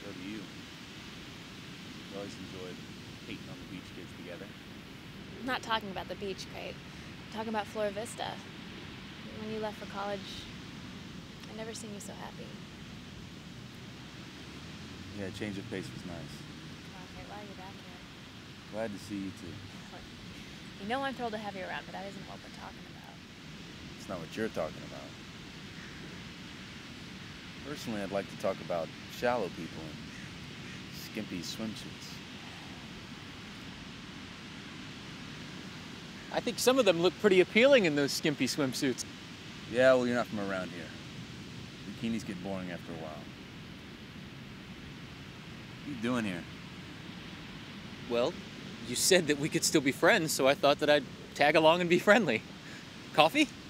So do you. We always enjoyed hating on the beach kids together. I'm not talking about the beach, Crate. I'm talking about Flora Vista. When you left for college, I'd never seen you so happy. Yeah, change of pace was nice. Come on, Crate, why are you back here? Glad to see you too. Look, you know I'm thrilled to have you around, but that isn't what we're talking about. It's not what you're talking about. Personally, I'd like to talk about shallow people and skimpy swimsuits. I think some of them look pretty appealing in those skimpy swimsuits. Yeah, well, you're not from around here. Bikinis get boring after a while. What are you doing here? Well, you said that we could still be friends, so I thought that I'd tag along and be friendly. Coffee?